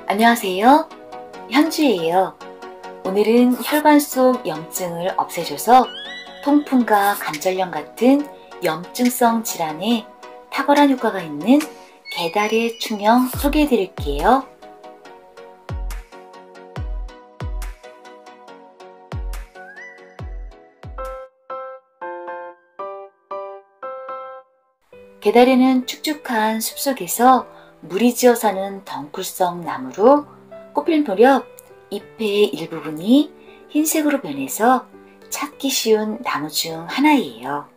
안녕하세요. 현주예요. 오늘은 혈관 속 염증을 없애줘서 통풍과 관절염 같은 염증성 질환에 탁월한 효과가 있는 개다리 충형 소개해 드릴게요. 개다리는 축축한 숲속에서 물이 지어 사는 덩굴성 나무로 꽃필 무렵 잎의 일부분이 흰색으로 변해서 찾기 쉬운 나무 중 하나예요.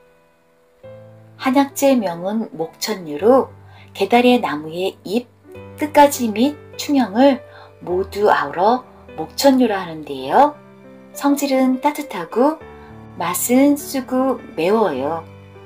한약재 명은 목천류로 개다리의 나무의 잎 끝까지 및 충형을 모두 아우러 목천류라 하는데요. 성질은 따뜻하고 맛은 쓰고 매워요.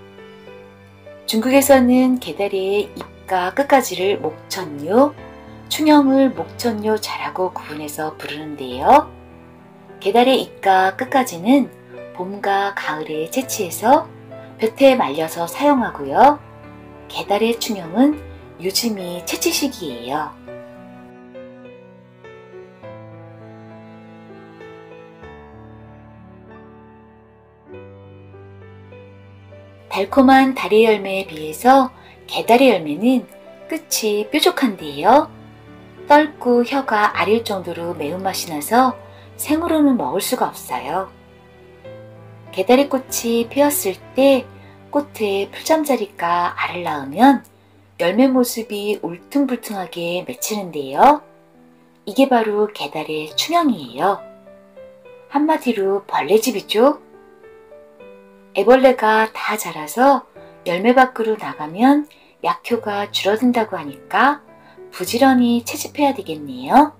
중국에서는 개다리의 잎과 끝까지를 목천류, 충형을 목천류 자라고 구분해서 부르는데요. 개다리의 잎과 끝까지는 봄과 가을에 채취해서 볕에 말려서 사용하고요. 개다리의 충형은 요즘이 채취 시기예요. 달콤한 다리 열매에 비해서 개다리 열매는 끝이 뾰족한데요. 떫고 혀가 아릴 정도로 매운맛이 나서 생으로는 먹을 수가 없어요. 개다리꽃이 피었을 때 꽃에 풀잠자리가 알을 낳으면 열매 모습이 울퉁불퉁하게 맺히는데요. 이게 바로 개다리의 충형이에요. 한마디로 벌레집이죠. 애벌레가 다 자라서 열매 밖으로 나가면 약효가 줄어든다고 하니까 부지런히 채집해야 되겠네요.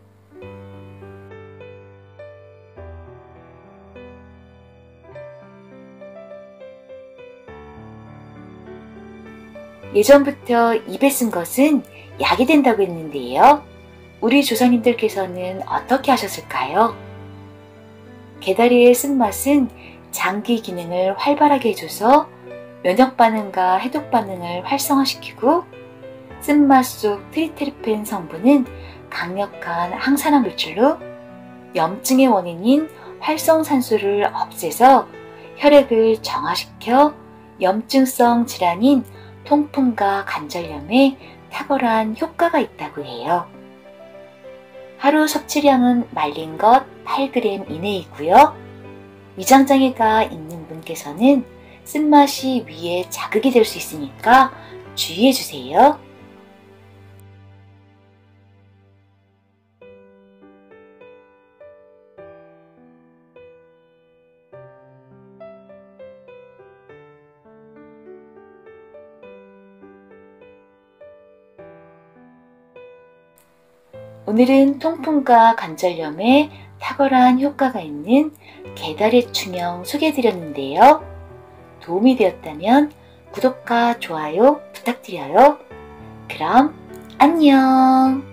예전부터 입에 쓴 것은 약이 된다고 했는데요. 우리 조상님들께서는 어떻게 하셨을까요? 개다리의 쓴맛은 장기 기능을 활발하게 해줘서 면역 반응과 해독 반응을 활성화시키고, 쓴맛 속 트리테르펜 성분은 강력한 항산화 물질로 염증의 원인인 활성산소를 없애서 혈액을 정화시켜 염증성 질환인 통풍과 관절염에 탁월한 효과가 있다고 해요. 하루 섭취량은 말린 것 8g 이내이고요. 위장장애가 있는 분께서는 쓴맛이 위에 자극이 될 수 있으니까 주의해 주세요. 오늘은 통풍과 관절염에 탁월한 효과가 있는 개다리 충형 소개해드렸는데요. 도움이 되었다면 구독과 좋아요 부탁드려요. 그럼 안녕!